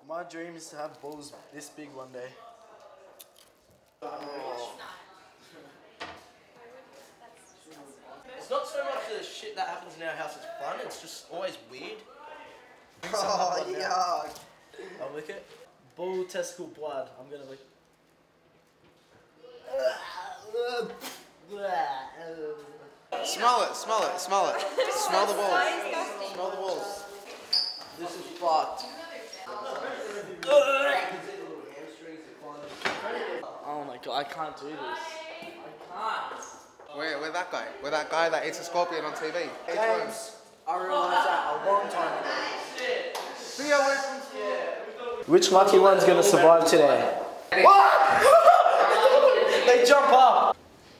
My dream is to have balls this big one day. It's not so much the shit that happens in our house that's fun, it's just always weird. Oh, yeah. I'll lick it. Bull testicle blood. I'm gonna lick. Smell it, smell it, smell it. Smell the balls. Smell the balls. This is fucked. Oh my god, I can't do this. I can't. We're that guy. We're that guy that eats a scorpion on TV. James, I realised that a long time ago. Be away from school. Which lucky one's gonna survive today? What? They jump up.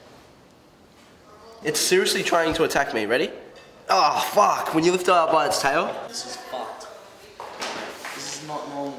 It's seriously trying to attack me. Ready? Oh, fuck. When you lift it up by its tail. This is fucked. This is not normal.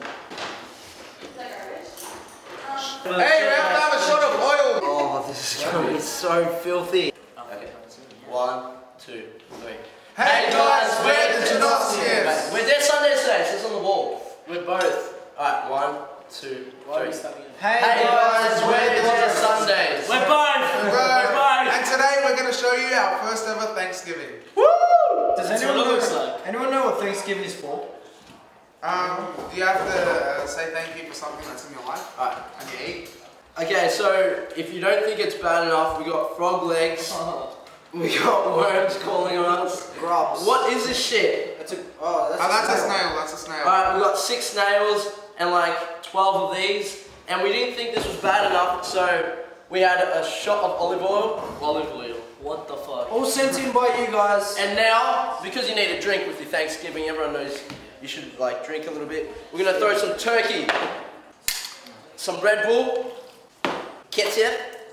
Hey, we have to have a shot of oil. Oh, this is going to be so filthy. Okay. 1, 2, 3. Hey guys, we're the Janoskians. We're there Sunday today. It says on the wall. We're both. Alright, 1, 2, 3. Hey guys, we're the Sundays. We're both. We're both. And today we're going to show you our first ever Thanksgiving. Woo! Does anyone know what Thanksgiving is for? You have to say thank you for something that's in your life. Alright. And you eat. Okay, so if you don't think it's bad enough, we got frog legs. We got worms calling on us. Grubs. What is this shit? That's a snail. That's a snail. That's a snail. Alright, we got 6 snails and like 12 of these, and we didn't think this was bad enough, so we had a shot of olive oil. Olive oil. What the fuck? All sent in by you guys. And now, because you need a drink with your Thanksgiving, everyone knows you should like drink a little bit. We're gonna throw some turkey, some Red Bull, ketchup.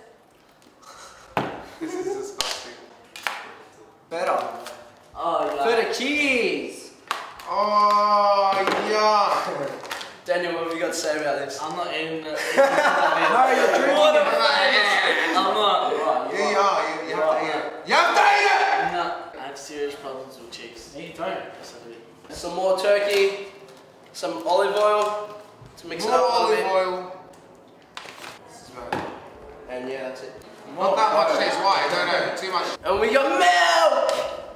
This is disgusting. Better. Oh yeah. For the cheese. Oh yeah. Daniel, what have you got to say about this? I'm not eating it. No, you're drinking it. I'm not. Yeah, you are. You have to eat it. You have to eat it! No, I have serious problems with cheese. No, you don't. Yes, I do. Some more turkey, some olive oil to mix it up a little bit. More olive oil. This is bad. And yeah, that's it. Not that much taste. Why? I don't know. Too much. And we got milk!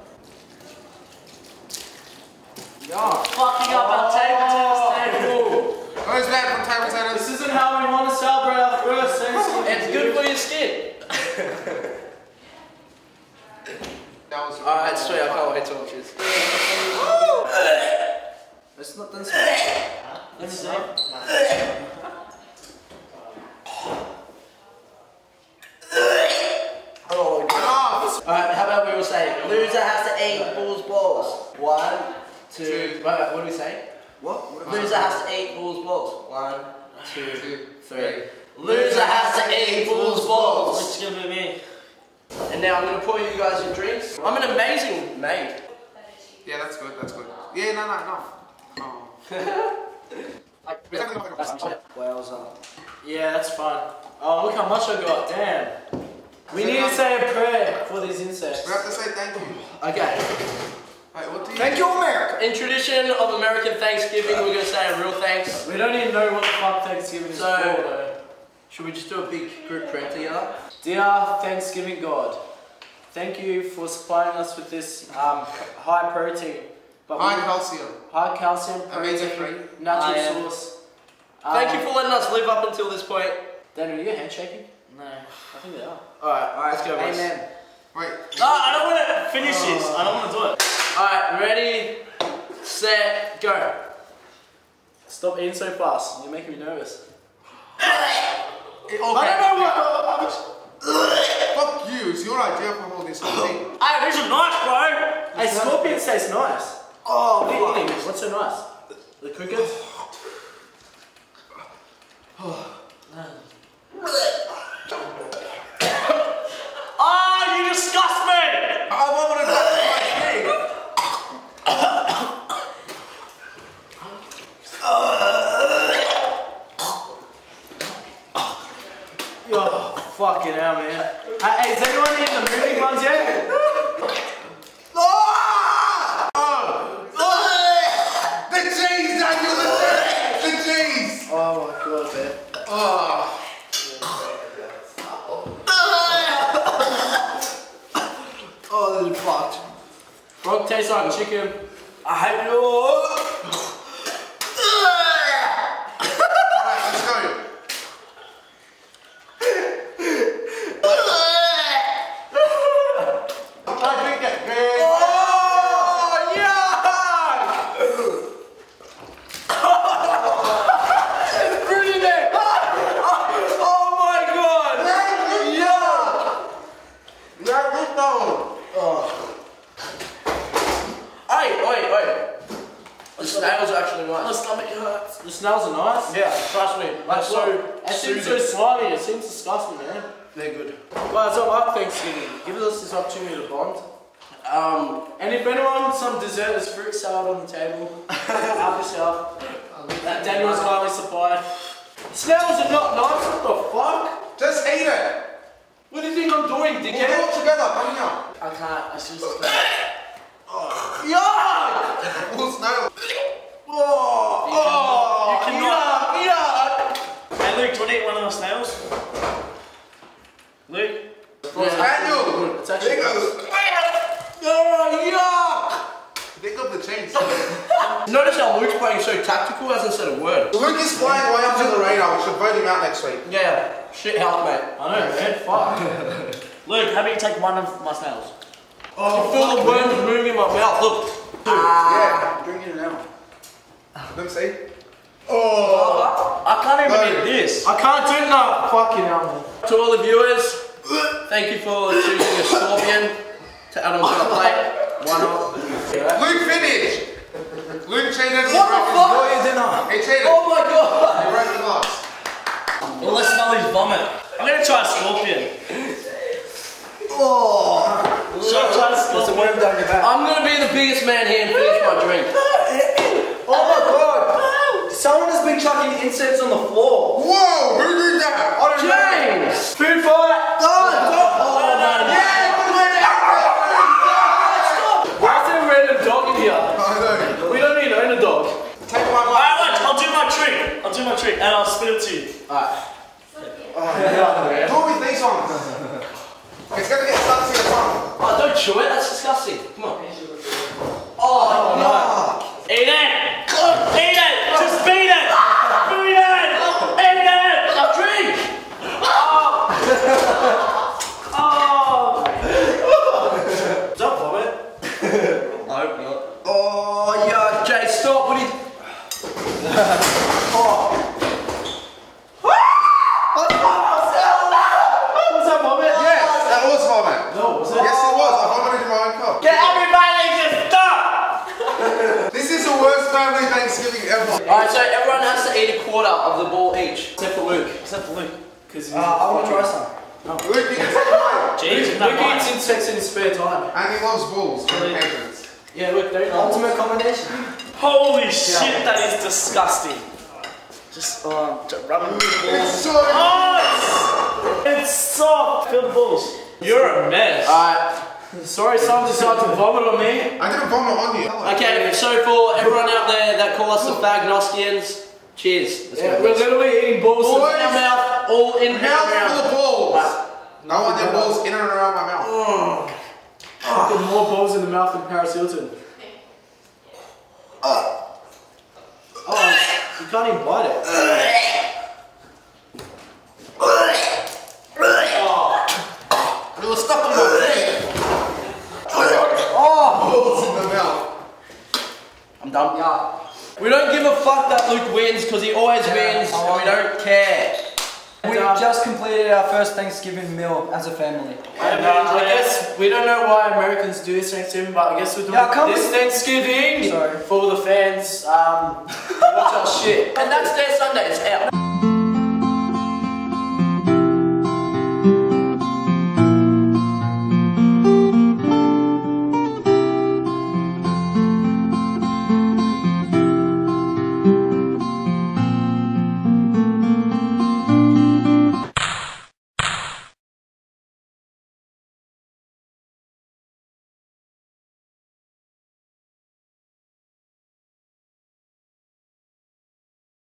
Yeah. Fucking up our table table. Where's that from table tennis? This isn't how we want to celebrate our first Thanksgiving. It's good for your skin. Alright, sweet, I can't wait to watch this. It's not done so. Let's see. Oh, God. Alright, how about we all say, loser has to eat Bull's balls. 1, 2, wait, what do we say? What? Loser has to eat Bull's balls. 1, 2, 3. Loser has to eat Bull's balls. It's gonna be me. And now I'm going to pour you guys your drinks. I'm an amazing mate. Yeah, that's good. That's good. Yeah, no. Oh. Whales up. Yeah, that's fun. Oh, look how much I got. Damn. We need to say a prayer for these insects. We have to say thank you. Okay. Wait, what do you Thank you, America. In tradition of American Thanksgiving, we're going to say a real thanks. We don't even know what the fuck Thanksgiving is for, though. Should we just do a big group prayer together? Dear Thanksgiving God, thank you for supplying us with this high protein. But high calcium protein, natural source. Thank you for letting us live up until this point. Daniel, are your hands shaking? No, I think they are. Alright, let's go, boys. Amen. Wait. No, I don't want to finish this. I don't want to do it. Alright, ready, set, go. Stop eating so fast. You're making me nervous. I don't know what. Fuck you. It's your idea for all this whole thing. Hey, these are nice, bro. Hey, scorpions taste nice. Oh, what are you eating? What's so nice? The crickets? Oh, you disgust me! I wanted to touch my thing. Oh, fucking hell, man. Hey, is anyone in the moving ones yet? The cheese, Daniel! The God, man. Oh. Oh, this is fucked. Frog tastes like chicken. I hate you. Alright, let's go. I drink it, man. Oh, yeah! Brilliant! Oh my god! Yeah! Yeah, this one. Wait. The snails are actually My nice. stomach hurts. The snails are nice. Yeah, trust me. Like That's so it seems so soothing. slimy. It seems disgusting, man. They're good. Guys, I like Thanksgiving. Give us this opportunity to bond. And if anyone wants some dessert, there's fruit salad on the table. Help yourself. That Daniel's kindly supplied. Snails are not nice. What the fuck? Just eat it. What do you think I'm doing, We'll do dickhead? it together. Come here. I can't. I seriously Yuck! We'll snail. You cannot. Yuck! Hey Luke, do you want to eat one of those snails? Luke? Daniel. It's actually Think of the chains. Notice how Luke's playing so tactical, hasn't said a word. Luke is flying way up to the radar. We should vote him out next week. Yeah, shit house, mate. I know, man. Fuck. Luke, how about you take one of my snails? Oh, I feel the worms moving in my mouth. Look. Yeah. Drink it now. Let me see. I can't even No. eat this. I can't do it now. Fucking hell. To all the viewers, thank you for choosing a scorpion to add onto the plate. Why not? Luke finished. Luke cheated. What the fuck? He cheated. Oh my god! He broke the glass. Well, let's smell his vomit. I'm gonna try a scorpion. Oh! Should I try a scorpion? I'm gonna be the biggest man here and finish my drink. Oh my god. Someone has been chucking incense on the floor. Whoa! Who did that? I don't know. James! Food fight. Why is there a random dog in here? I know. We don't even own a dog. Take my mic. Alright, wait, I'll do my trick. I'll do my trick and I'll spit it to you. Do it with these ones. It's gonna get stuck to your tongue. Oh, don't chew it, that's disgusting. Come on. Oh, no. Eat it! Eat it! Just beat it! Beat it! Eat it! Now drink! Is that vomit? I hope not. Oh, yeah, Jay, stop. What are you... Was that vomit? Yes, that was vomit. No, was it? Yes, it was. I vomited in my own cup. Get everybody to stop! This is the worst family Thanksgiving ever. Alright, so everyone has to eat a quarter of the ball each, except for Luke. Except for Luke. Because I want to try some. Luke, you can take mine. Jeez, Luke eats insects in his spare time. And he loves balls. Patience. Yeah, look, they're ultimate combination. Holy shit, that is disgusting. Just rub it. It's so. Oh, it's soft. Feel the balls. You're a mess. Alright. Sorry, someone decided to vomit on me. I didn't vomit on you. Okay, so for everyone out there that call us the Janoskians, cheers. Let's Yeah, go. we're literally eating balls. All in our mouth, all in our Mouth full mouth. of balls. I want their balls in and around my mouth. Fucking more balls in the mouth than Paris Hilton. Oh, you can't even bite it. It was stuck on my thing. Balls in the mouth. I'm done. Yeah. We don't give a fuck that Luke wins because he always wins and we don't care. We just completed our first Thanksgiving meal as a family. And I guess we don't know why Americans do this Thanksgiving, but I guess we're doing Yeah, come this with- Thanksgiving Sorry. for all the fans.